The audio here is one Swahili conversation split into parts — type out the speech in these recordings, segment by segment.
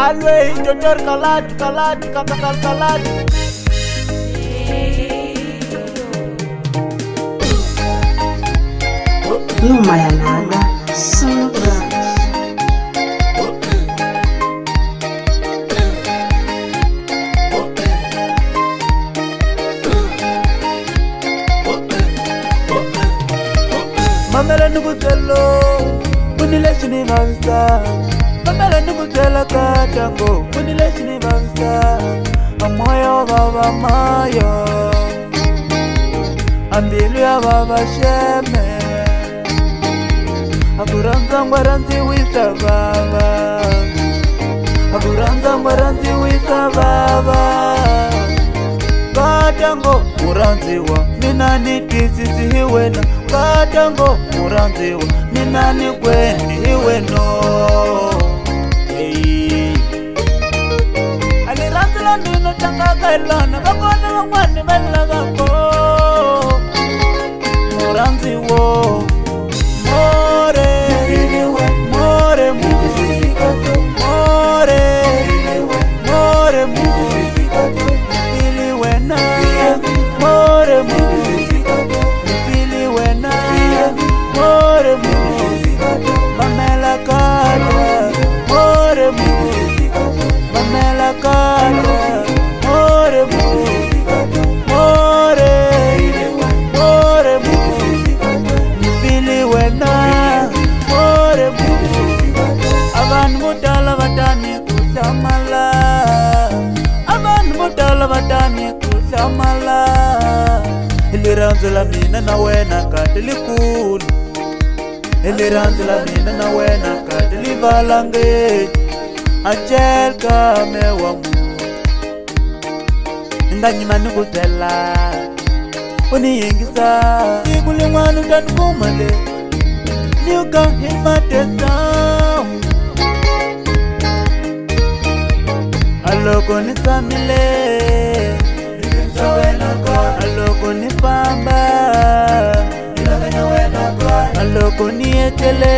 Always Dr. Kalad. Nyuma ya nanga Sonograms. Mamela nukutelo Unile chini mavisa Mamela nukutela katango Unile chini mavisa Amoyo baba mayo Ambilu ya baba sheme Akuranza ngwaranzi wisa baba Akuranza ngwaranzi wisa baba Katango muranziwa Ninani tisisi hiwena Katango muranziwa Ninani kwendi hiweno Aliranzila nino changa kailana Kakona wangwani bela kako Muranziwo More More More Fili wena More Fili wena More Mamela kala More Mamela kala More More Fili wena More Avan mutala vatani kusamala Avan mutala vatani kusamala Iliranzula mina na wena katilikulu Iliranzula mina na wena katilivalange Achel kame wa mu Nganyima nukutela Uni yengisa Sikuli mwanu tankumale Nyuka himatesa Aloko nisamile Aloko ni pamba Aloko ni etele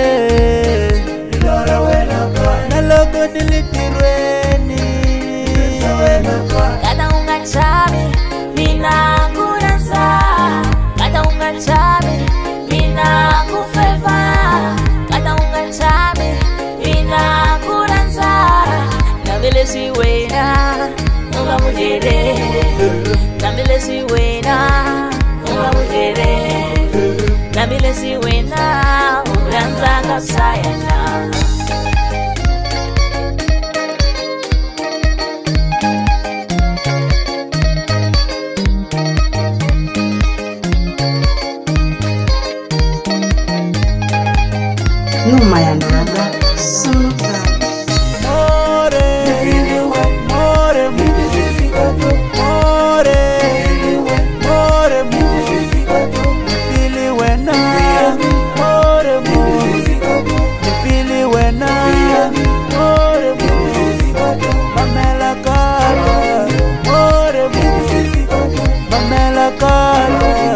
Aloko ni litirweni Kata unga chami Mina kuransa Kata unga chami Mina kufeva Kata unga chami Mina kuransa Nabile si wena Unga mujere Nabile si wena Unga mujere Nabile si wena Uranza kasayana Nyuma ya nanga Sonograms. Mamela kala